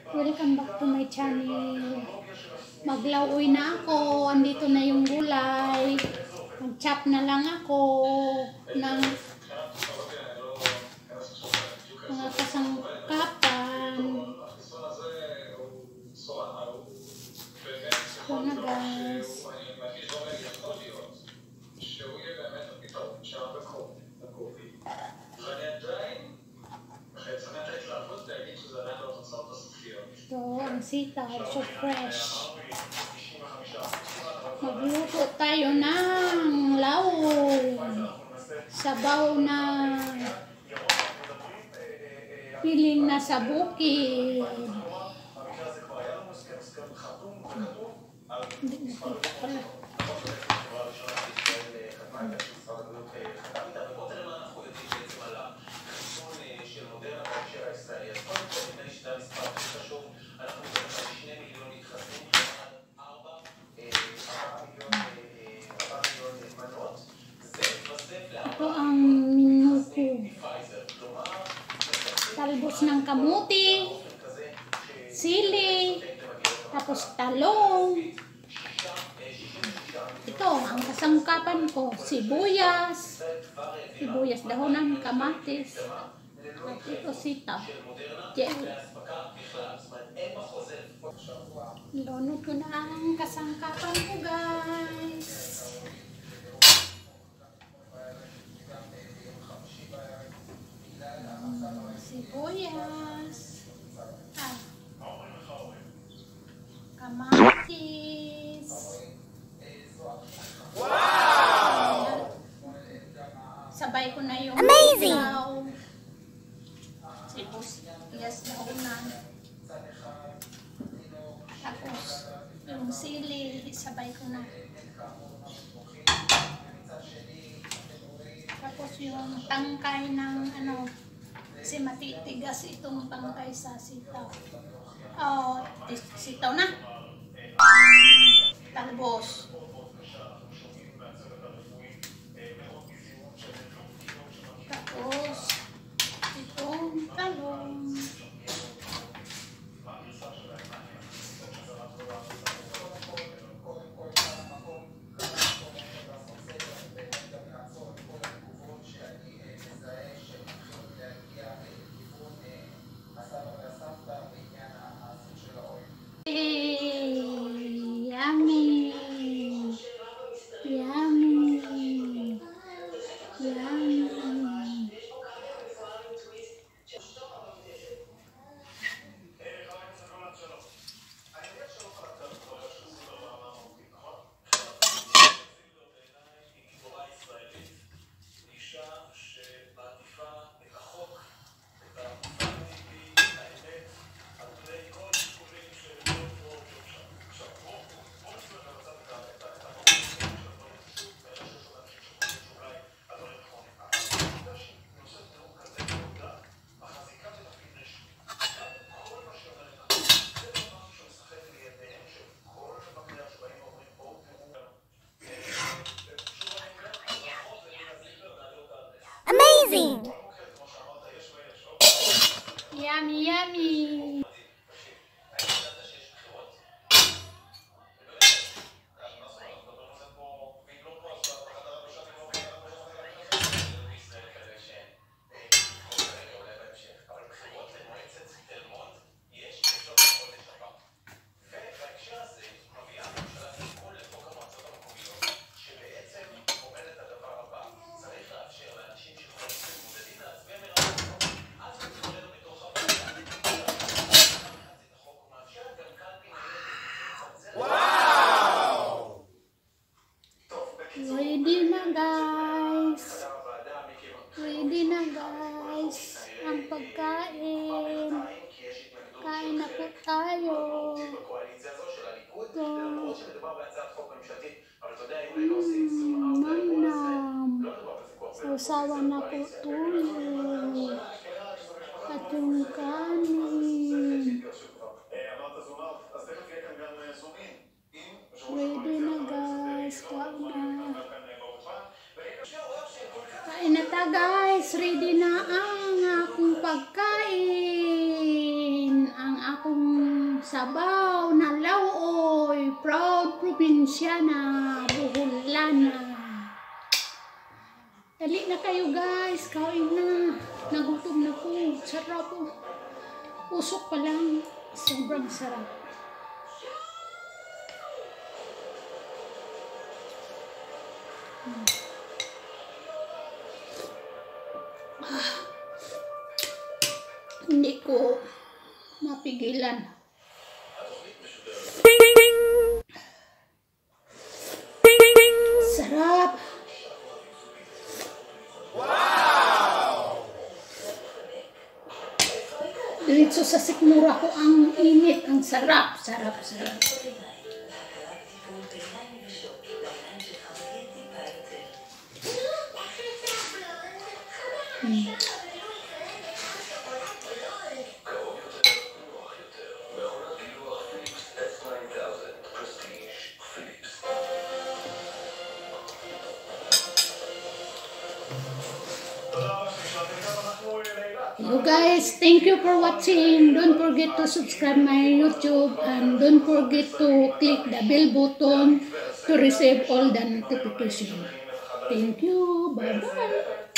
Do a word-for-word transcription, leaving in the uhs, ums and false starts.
Welcome back to my channel. Maglauoy na ako. Andito na yung gulay. Mag-chop na lang ako ng mga kasangkapan. Ito na guys. Ito, ang sitaw, so fresh. Magluto tayo ng lawon. Sabaw na piling na sa bukid. Hindi nakita pala. Ito ang menu ko. Talbos ng kamuti, sili, tapos talong. Ito ang kasangkapan ko, sibuyas, sibuyas, dahon ng kamatis, at ito sitaw, gel. Lunod ko na ang kasangkapan ko guys. Sibuyas, ah, kamatis. Wow! Sabay ko na yung amazing! Sibuyas na unan. Tapos yung sili, sabay ko na. Tapos yung tangkay ng ano, kasi matitigas itong tangkay sa sitaw. Oh, sitaw na. Talbos. Tapos itong talong. Yummy, yummy, yummy. Amazing! Yummy, yummy. Ready na guys. Ready na guys. Ang pagkain. Kain na po tayo. Ito. Mm, manam. Sausawan na po tuloy. At yung kanin. Ready na guys. Kain na. Kain na ta guys. Ready na ang akong pagkain. Ang akong akong sabaw na lauoy, proud probinsyana, Buholana. Dali na kayo guys, kain na. Nagutom na po. Sarap po. Usok pa lang. Sobrang sarap. Hmm. Ah. Hindi ko mapigilan. Sarap. Diretso sa sikmura ko ang init, ang sarap, sarap, sarap. Hmm. Hello guys, thank you for watching. Don't forget to subscribe my YouTube and don't forget to click the bell button to receive all the notifications. Thank you. Bye bye.